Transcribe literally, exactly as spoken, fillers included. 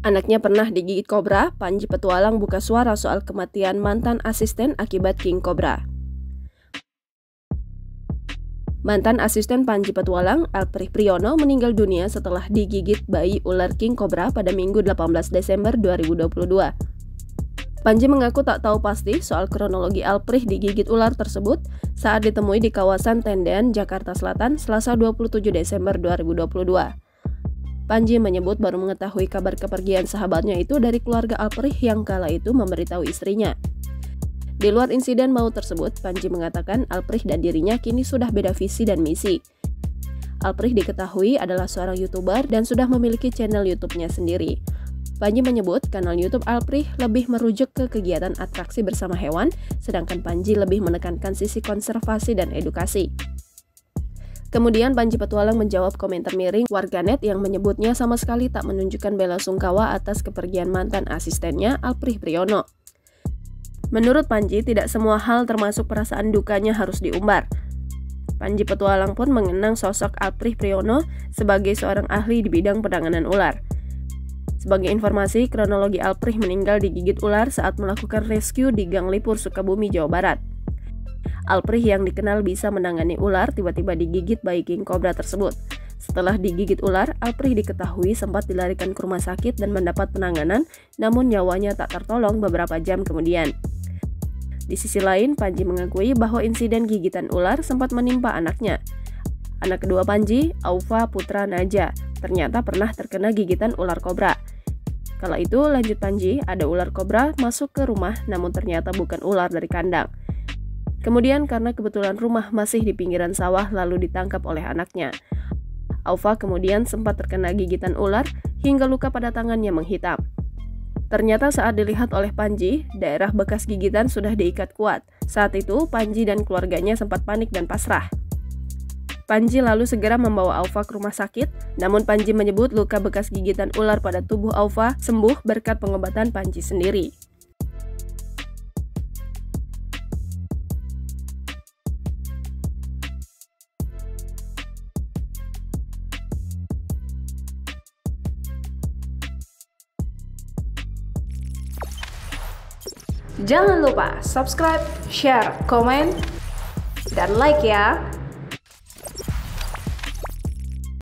Anaknya pernah digigit kobra, Panji Petualang buka suara soal kematian mantan asisten akibat king kobra. Mantan asisten Panji Petualang, Alprih Priyono, meninggal dunia setelah digigit bayi ular king kobra pada Minggu delapan belas Desember dua ribu dua puluh dua. Panji mengaku tak tahu pasti soal kronologi Alprih digigit ular tersebut saat ditemui di kawasan Tendean, Jakarta Selatan, Selasa dua puluh tujuh Desember dua ribu dua puluh dua. Panji menyebut baru mengetahui kabar kepergian sahabatnya itu dari keluarga Alprih yang kala itu memberitahu istrinya. Di luar insiden maut tersebut, Panji mengatakan Alprih dan dirinya kini sudah beda visi dan misi. Alprih diketahui adalah seorang YouTuber dan sudah memiliki channel YouTube-nya sendiri. Panji menyebut kanal YouTube Alprih lebih merujuk ke kegiatan atraksi bersama hewan, sedangkan Panji lebih menekankan sisi konservasi dan edukasi. Kemudian Panji Petualang menjawab komentar miring warganet yang menyebutnya sama sekali tak menunjukkan bela sungkawa atas kepergian mantan asistennya Alprih Priyono. Menurut Panji, tidak semua hal termasuk perasaan dukanya harus diumbar. Panji Petualang pun mengenang sosok Alprih Priyono sebagai seorang ahli di bidang penanganan ular. Sebagai informasi, kronologi Alprih meninggal digigit ular saat melakukan rescue di Gang Lipur, Sukabumi, Jawa Barat. Alprih yang dikenal bisa menangani ular tiba-tiba digigit bayi king kobra tersebut. Setelah digigit ular, Alprih diketahui sempat dilarikan ke rumah sakit dan mendapat penanganan, namun nyawanya tak tertolong beberapa jam kemudian. Di sisi lain, Panji mengakui bahwa insiden gigitan ular sempat menimpa anaknya. Anak kedua Panji, Aufa Putra Naja, ternyata pernah terkena gigitan ular kobra. Kala itu, lanjut Panji, ada ular kobra masuk ke rumah namun ternyata bukan ular dari kandang. Kemudian karena kebetulan rumah masih di pinggiran sawah lalu ditangkap oleh anaknya. Aufa kemudian sempat terkena gigitan ular hingga luka pada tangannya menghitam. Ternyata saat dilihat oleh Panji, daerah bekas gigitan sudah diikat kuat. Saat itu Panji dan keluarganya sempat panik dan pasrah. Panji lalu segera membawa Aufa ke rumah sakit, namun Panji menyebut luka bekas gigitan ular pada tubuh Aufa sembuh berkat pengobatan Panji sendiri. Jangan lupa subscribe, share, komen, dan like ya!